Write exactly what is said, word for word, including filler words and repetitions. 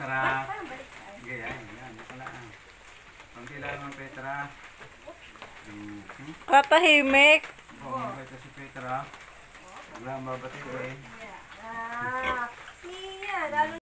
Petra. Sige, yan, yan. Wala. Kunti lang ang Petra. Mm-hmm. Katahimik. Oo, ito si Petra. Wala mabati ko eh. Ah, siya, lalo